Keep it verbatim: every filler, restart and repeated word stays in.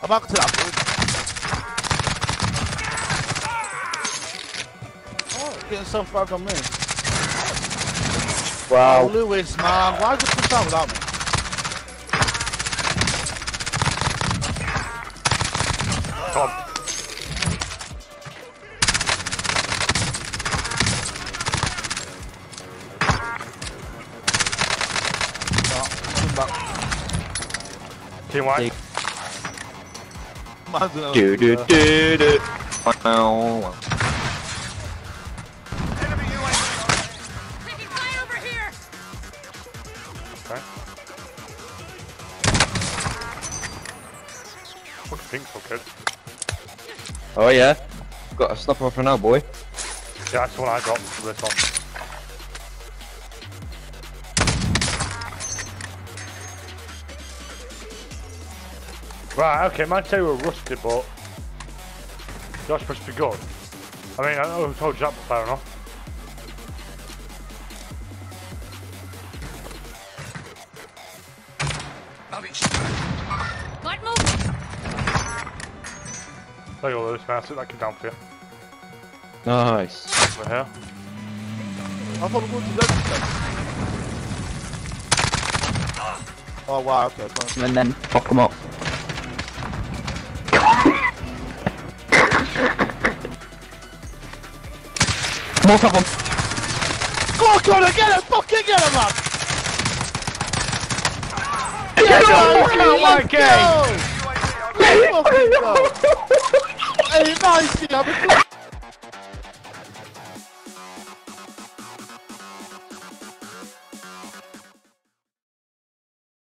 I'm back to that point. Oh, getting self-revved on me. Wow. Oh, Lewis, man. Why did you push out without me? Come on. Back. Team white. Do do do do. Oh. Enemy U A V. Taking fire over here. Okay. Fucking think so, kid. Oh yeah. Got a snapper for now, boy. Yeah, that's the one I got for this one. Right, okay, might say we're rusted, but you're supposed to be good. I mean, I know who told you that, but fair enough. Light move. There you go, Lewis, man. I'll sit that kid down for you. Nice. Over here. I thought we were going to the other side. Oh wow, okay, fine. And then fuck them up. Most of them. Go on, Connor, get him! Fucking get him, man! Get Get the him! fuck out of my game! Let's fucking go! Hey, nice, yeah,